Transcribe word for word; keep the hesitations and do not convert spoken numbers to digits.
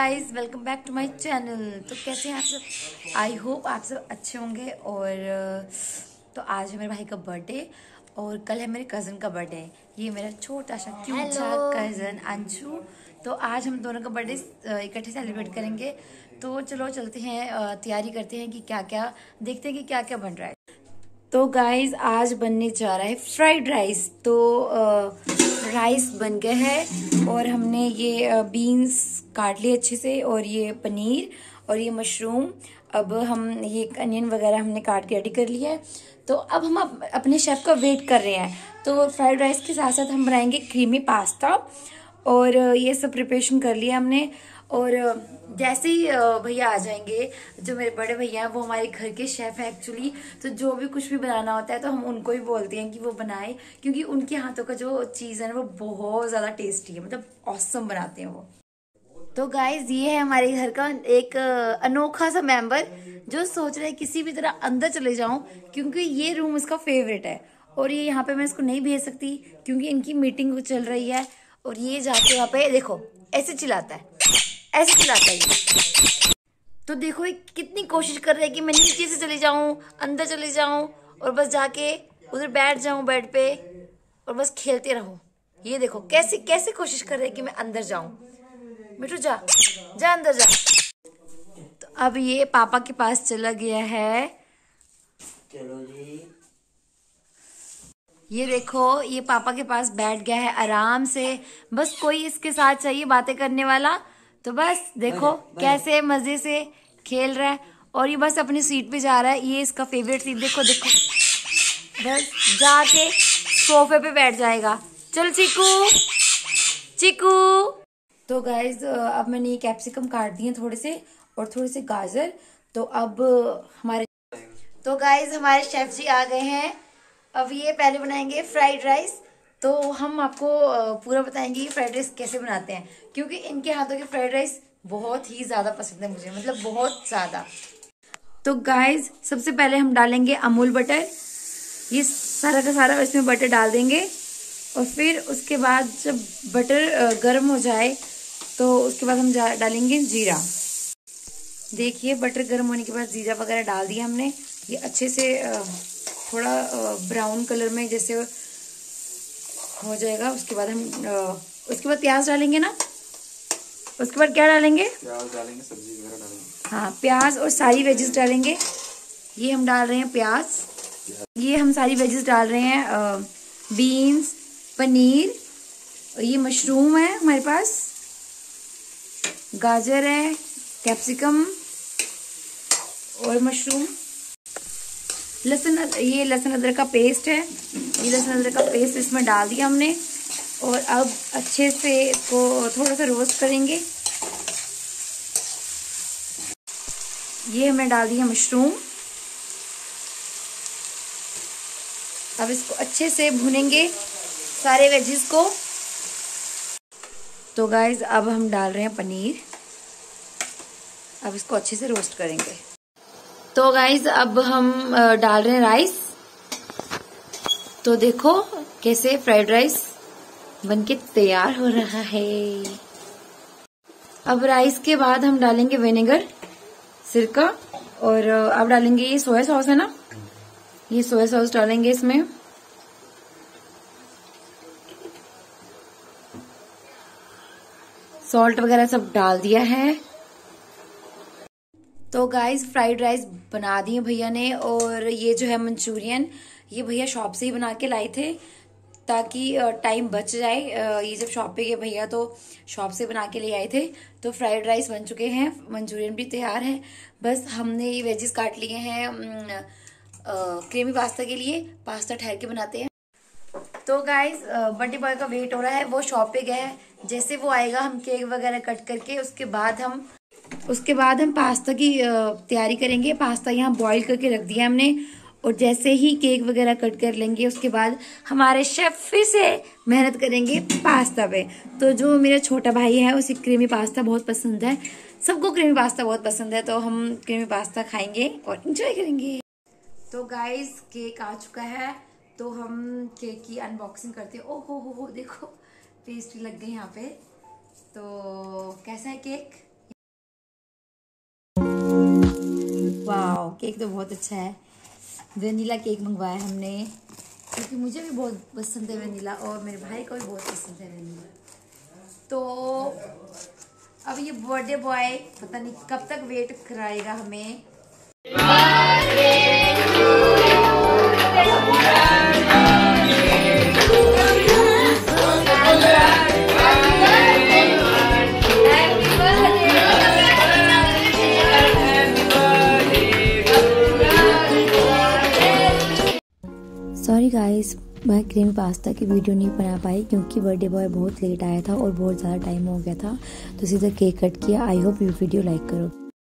Guys, welcome back to my channel. तो कैसे हैं आप सब? आई होप आप सब अच्छे होंगे। और तो आज है मेरे भाई का बर्थडे और कल है मेरे कज़न का बर्थडे। ये मेरा छोटा सा क्यूट सा कज़न अंशु। तो आज हम दोनों का बर्थडे इकट्ठे सेलिब्रेट करेंगे। तो चलो चलते हैं, तैयारी करते हैं कि क्या क्या देखते हैं कि क्या क्या बन रहा है। तो गाइस आज बनने जा रहा है फ्राइड राइस। तो राइस बन गया है और हमने ये बीन्स काट लिए अच्छे से, और ये पनीर और ये मशरूम। अब हम ये अनियन वगैरह हमने काट के रेडी कर लिया है। तो अब हम अप, अपने शेफ का वेट कर रहे हैं। तो फ्राइड राइस के साथ साथ हम बनाएंगे क्रीमी पास्ता, और ये सब प्रिपरेशन कर लिया हमने। और जैसे ही भैया आ जाएंगे, जो मेरे बड़े भैया हैं वो हमारे घर के शेफ है एक्चुअली। तो जो भी कुछ भी बनाना होता है तो हम उनको ही बोलते हैं कि वो बनाए, क्योंकि उनके हाथों का जो चीज़ है ना वो बहुत ज़्यादा टेस्टी है, मतलब ऑसम बनाते हैं वो। तो गाइज ये है हमारे घर का एक अनोखा सा मेंबर जो सोच रहा है किसी भी तरह अंदर चले जाऊं, क्योंकि ये रूम इसका फेवरेट है। और ये यहाँ पे मैं इसको नहीं भेज सकती क्योंकि इनकी मीटिंग चल रही है। और ये जाके वहाँ पे देखो ऐसे चिल्लाता है, ऐसे चिल्लाता है ये। तो देखो ये कितनी कोशिश कर रहा है कि मैं नीचे से चले जाऊं, अंदर चले जाऊं और बस जाके उधर बैठ जाऊं बेड पे और बस खेलते रहो। ये देखो कैसे कैसे कोशिश कर रहे हैं कि मैं अंदर जाऊं। मिठू जा, जा अंदर जा। तो अब ये पापा के पास चला गया है। चलो जी। ये देखो ये पापा के पास बैठ गया है आराम से। बस कोई इसके साथ चाहिए बातें करने वाला। तो बस देखो कैसे मजे से खेल रहा है, और ये बस अपनी सीट पे जा रहा है। ये इसका फेवरेट सीट, देखो देखो बस जाके सोफे पे बैठ जाएगा। चल चीकू, चीकू। तो गाइज अब मैंने ये कैप्सिकम काट दिए थोड़े से, और थोड़े से गाजर। तो अब हमारे तो गाइज हमारे शेफ जी आ गए हैं। अब ये पहले बनाएंगे फ्राइड राइस। तो हम आपको पूरा बताएंगे कि फ्राइड राइस कैसे बनाते हैं, क्योंकि इनके हाथों के फ्राइड राइस बहुत ही ज्यादा पसंद है मुझे, मतलब बहुत ज्यादा। तो गाइज सबसे पहले हम डालेंगे अमूल बटर। ये सारा का सारा इसमें बटर डाल देंगे, और फिर उसके बाद जब बटर गर्म हो जाए तो उसके बाद हम डालेंगे जीरा। देखिए बटर गर्म होने के बाद जीरा वगैरह डाल दिया हमने। ये अच्छे से थोड़ा ब्राउन कलर में जैसे हो जाएगा, उसके बाद हम उसके बाद प्याज डालेंगे ना। उसके बाद क्या डालेंगे? प्याज डालेंगे, सब्जी वगैरह डालेंगे। हाँ, प्याज और सारी वेजेस डालेंगे। ये हम डाल रहे हैं प्याज, ये हम सारी वेजेस डाल रहे हैं, बीन्स, पनीर, ये मशरूम है हमारे पास, गाजर है, कैप्सिकम और मशरूम, लहसुन, ये लहसुन अदरक का पेस्ट है। ये लहसुन अदरक का पेस्ट इसमें डाल दिया हमने, और अब अच्छे से इसको थोड़ा सा रोस्ट करेंगे। ये हमने डाल दिया मशरूम। अब इसको अच्छे से भुनेंगे सारे वेजिस को। तो गाइज अब हम डाल रहे हैं पनीर। अब इसको अच्छे से रोस्ट करेंगे। तो गाइज अब हम डाल रहे हैं राइस। तो देखो कैसे फ्राइड राइस बनके तैयार हो रहा है। अब राइस के बाद हम डालेंगे विनेगर, सिरका, और अब डालेंगे ये सोया सॉस है ना, ये सोया सॉस डालेंगे इसमें। सॉल्ट वगैरह सब डाल दिया है। तो गाइस फ्राइड राइस बना दिए भैया ने। और ये जो है मंचूरियन, ये भैया शॉप से ही बना के लाए थे ताकि टाइम बच जाए। ये जब शॉप पे गए भैया तो शॉप से बना के ले आए थे। तो फ्राइड राइस बन चुके हैं, मंचूरियन भी तैयार है। बस हमने ये वेजिस काट लिए हैं क्रीमी पास्ता के लिए। पास्ता ठहर के बनाते हैं। तो गाइस बर्थडे बॉय का वेट हो रहा है, वो शॉप पे गया है। जैसे वो आएगा हम केक वगैरह कट करके उसके बाद हम उसके बाद हम पास्ता की तैयारी करेंगे। पास्ता यहाँ बॉईल करके रख दिया हमने, और जैसे ही केक वगैरह कट कर लेंगे उसके बाद हमारे शेफ फिर से मेहनत करेंगे पास्ता पे। तो जो मेरा छोटा भाई है उसे क्रीमी पास्ता बहुत पसंद है, सबको क्रीमी पास्ता बहुत पसंद है। तो हम क्रीमी पास्ता खाएंगे और इंजॉय करेंगे। तो गाइस केक आ चुका है, तो हम केक की अनबॉक्सिंग करते हैं। ओ हो हो हो देखो पेस्ट्री लग गई यहाँ पे। तो कैसा है केक? केक तो बहुत अच्छा है। वेनिला केक मंगवाया हमने क्योंकि मुझे भी बहुत पसंद है वेनिला और मेरे भाई को भी बहुत पसंद है वेनिला। तो अब ये बर्थडे बॉय पता नहीं कब तक वेट कराएगा हमें। सॉरी गाइस, मैं क्रीम पास्ता की वीडियो नहीं बना पाई क्योंकि बर्थडे बॉय बहुत लेट आया था और बहुत ज़्यादा टाइम हो गया था, तो सीधा केक कट किया। आई होप ये वीडियो लाइक करो।